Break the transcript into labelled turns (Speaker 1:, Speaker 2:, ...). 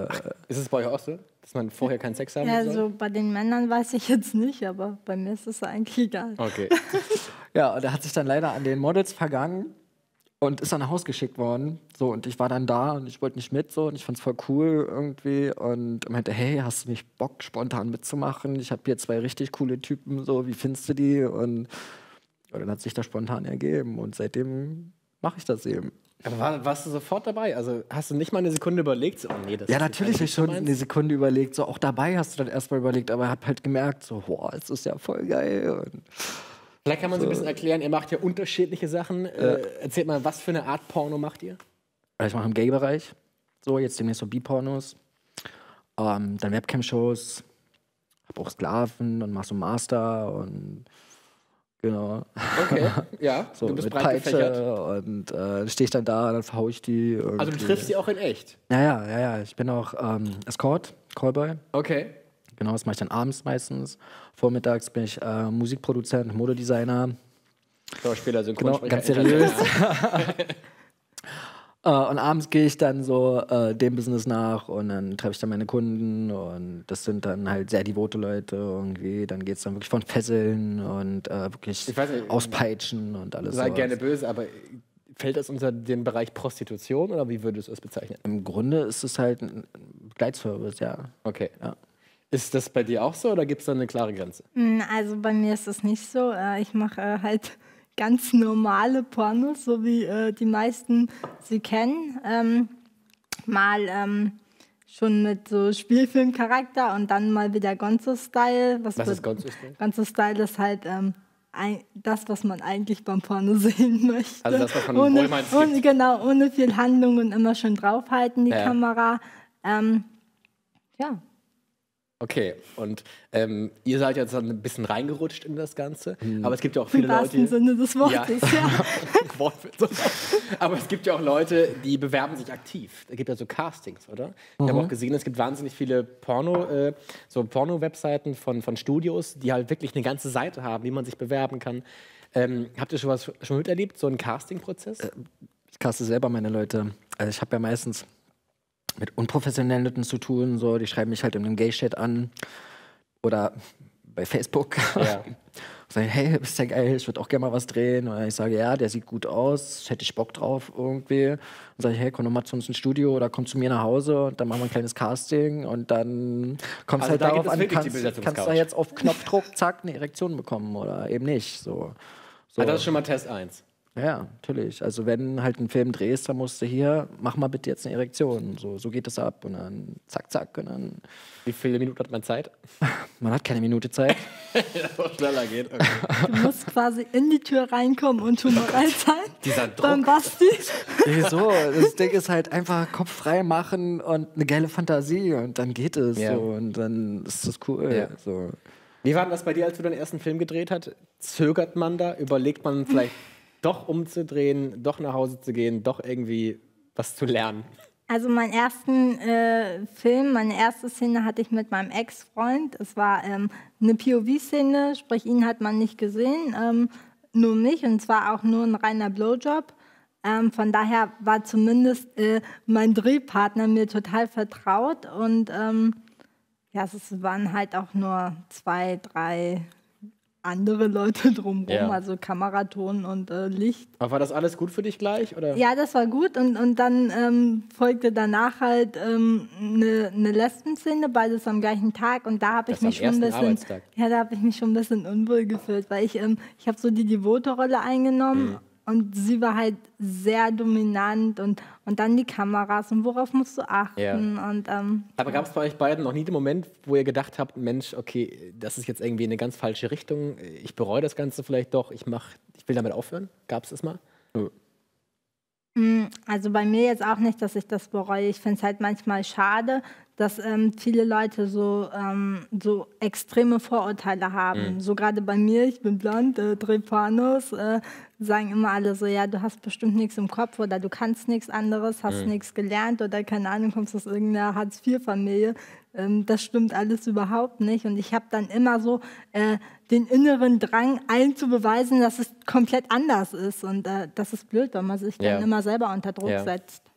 Speaker 1: Ist es bei euch auch so, dass man vorher keinen Sex haben
Speaker 2: Ja,
Speaker 1: soll?
Speaker 2: so bei den Männern weiß ich jetzt nicht, aber bei mir ist es eigentlich egal.
Speaker 1: Okay.
Speaker 3: Ja, und er hat sich dann leider an den Models vergangen und ist dann nach Hause geschickt worden. So, und ich war dann da und ich wollte nicht mit so und ich fand's voll cool irgendwie und meinte, hey, hast du nicht Bock, spontan mitzumachen? Ich habe hier 2 richtig coole Typen, so, wie findest du die? Und dann hat sich das spontan ergeben und seitdem mache ich das eben.
Speaker 1: Aber warst du sofort dabei? Also hast du nicht mal eine Sekunde überlegt? So, oh nee, das
Speaker 3: Ja,
Speaker 1: ist
Speaker 3: natürlich habe ich schon eine Sekunde überlegt. So, auch dabei hast du dann erstmal überlegt, aber hab halt gemerkt, so, boah, es ist ja voll geil. Und
Speaker 1: Vielleicht kann man so ein bisschen erklären, ihr macht ja unterschiedliche Sachen. Erzählt mal, was für eine Art Porno macht ihr?
Speaker 3: ich mache im Gay-Bereich, so, jetzt demnächst so Bi-Pornos, dann Webcam-Shows, hab auch Sklaven und mach so Master und genau.
Speaker 1: Okay, ja,
Speaker 3: So,
Speaker 1: du bist
Speaker 3: mit
Speaker 1: breit gefächert.
Speaker 3: Peitsche und dann stehe ich dann da, dann verhau ich die.
Speaker 1: Also du
Speaker 3: irgendwie.
Speaker 1: triffst sie auch in echt?
Speaker 3: Ja. Ich bin auch Escort, Callboy.
Speaker 1: Okay.
Speaker 3: Genau, das mache ich dann abends meistens. Vormittags bin ich Musikproduzent, Modedesigner.
Speaker 1: Schauspieler,
Speaker 3: Genau,
Speaker 1: Synchronsprecher.
Speaker 3: ganz seriös. Und abends gehe ich dann so dem Business nach und dann treffe ich dann meine Kunden und das sind dann halt sehr devote Leute irgendwie. Dann geht es dann wirklich von Fesseln und wirklich
Speaker 1: Ich weiß nicht,
Speaker 3: Auspeitschen und alles
Speaker 1: Sei
Speaker 3: sowas.
Speaker 1: gerne böse, aber fällt das unter den Bereich Prostitution oder wie würdest du es bezeichnen?
Speaker 3: Im Grunde ist es halt ein Begleitservice, ja.
Speaker 1: Okay.
Speaker 3: Ja.
Speaker 1: Ist das bei dir auch so oder gibt es da eine klare Grenze?
Speaker 2: Also bei mir ist es nicht so. Ich mache halt ganz normale Pornos, so wie die meisten sie kennen. Mal schon mit so Spielfilmcharakter und dann mal wieder Gonzo-Style.
Speaker 1: Was ist Gonzo-Style?
Speaker 2: Gonzo-Style ist halt das, was man eigentlich beim Porno sehen möchte.
Speaker 1: Also das, was man im Wollmann sieht.
Speaker 2: Genau, ohne viel Handlung und immer schön draufhalten, die
Speaker 1: Ja.
Speaker 2: Kamera. Ja.
Speaker 1: Okay, und ihr seid jetzt dann ein bisschen reingerutscht in das Ganze, aber es gibt ja auch viele
Speaker 2: Im wahrsten
Speaker 1: Leute...
Speaker 2: Sinne des Wortes, ja.
Speaker 1: Wortwitz. Aber es gibt ja auch Leute, die bewerben sich aktiv. Da gibt ja so Castings, oder? Ich habe auch gesehen, es gibt wahnsinnig viele Porno-Webseiten von Studios, die halt wirklich eine ganze Seite haben, wie man sich bewerben kann. Habt ihr schon miterlebt, so einen Casting-Prozess?
Speaker 3: Ich caste selber meine Leute. Also ich habe ja meistens mit unprofessionellen Leuten zu tun, so, die schreiben mich halt in einem Gay-Chat an oder bei Facebook.
Speaker 1: Ja.
Speaker 3: Sagen, hey, bist ja geil, ich würde auch gerne mal was drehen. Oder ich sage, ja, der sieht gut aus, hätte ich Bock drauf irgendwie. Und sage ich, hey, komm doch mal zu uns ins Studio oder komm zu mir nach Hause und dann machen wir ein kleines Casting und dann kommt es
Speaker 1: Also
Speaker 3: halt
Speaker 1: da
Speaker 3: darauf
Speaker 1: gibt es
Speaker 3: an,
Speaker 1: wirklich die
Speaker 3: kannst du
Speaker 1: Besetzungscouch.
Speaker 3: da jetzt auf Knopfdruck, zack, eine Erektion bekommen oder eben nicht. So.
Speaker 1: Ah, das ist schon mal Test 1.
Speaker 3: Ja, natürlich. Also wenn halt einen Film drehst, dann musst du hier, mach mal bitte jetzt eine Erektion. So geht es ab und dann zack, zack und dann...
Speaker 1: Wie viele Minuten hat man Zeit?
Speaker 3: Man hat keine Minute Zeit.
Speaker 1: Dass es schneller geht. Okay.
Speaker 2: Du musst quasi in die Tür reinkommen und schon bereit sein.
Speaker 1: Dieser
Speaker 2: Beim
Speaker 1: Druck.
Speaker 2: Basti.
Speaker 3: Wieso? Das Ding ist halt einfach Kopf frei machen und eine geile Fantasie und dann geht es
Speaker 1: Ja.
Speaker 3: so und dann ist das cool.
Speaker 1: Ja.
Speaker 3: So.
Speaker 1: Wie war denn das bei dir, als du deinen ersten Film gedreht hast? Zögert man da? Überlegt man vielleicht doch umzudrehen, doch nach Hause zu gehen, doch irgendwie was zu lernen?
Speaker 2: Also meinen ersten Film, meine erste Szene hatte ich mit meinem Ex-Freund. Es war eine POV-Szene, sprich ihn hat man nicht gesehen, nur mich und zwar auch nur ein reiner Blowjob. Von daher war zumindest mein Drehpartner mir total vertraut und ja, es waren halt auch nur 2, 3 andere Leute drumherum,
Speaker 1: Ja.
Speaker 2: also Kameraton und Licht.
Speaker 1: Aber war das alles gut für dich gleich? Oder?
Speaker 2: Ja, das war gut und dann folgte danach halt eine Lesben-Szene, beides am gleichen Tag und da habe ich
Speaker 1: Das am
Speaker 2: mich schon ein
Speaker 1: ersten
Speaker 2: bisschen,
Speaker 1: Arbeitstag.
Speaker 2: ja, da habe ich mich schon ein bisschen unwohl gefühlt, weil ich habe so die Devote-Rolle eingenommen und sie war halt sehr dominant und dann die Kameras und worauf musst du achten
Speaker 1: Ja.
Speaker 2: und
Speaker 1: Aber gab es bei euch beiden noch nie den Moment, wo ihr gedacht habt, Mensch, okay, das ist jetzt irgendwie eine ganz falsche Richtung, ich bereue das Ganze vielleicht doch, ich will damit aufhören? Gab es das mal?
Speaker 2: Also bei mir jetzt auch nicht, dass ich das bereue. Ich finde es halt manchmal schade, dass viele Leute so extreme Vorurteile haben. So gerade bei mir, ich bin blond, drehe Pornos, sagen immer alle so, ja, du hast bestimmt nichts im Kopf oder du kannst nichts anderes, hast nichts gelernt oder keine Ahnung, kommst aus irgendeiner Hartz-IV-Familie. Das stimmt alles überhaupt nicht. Und ich habe dann immer so den inneren Drang, allen zu beweisen, dass es komplett anders ist. Und das ist blöd, weil man sich dann
Speaker 1: Ja.
Speaker 2: immer selber unter Druck
Speaker 1: Ja.
Speaker 2: setzt.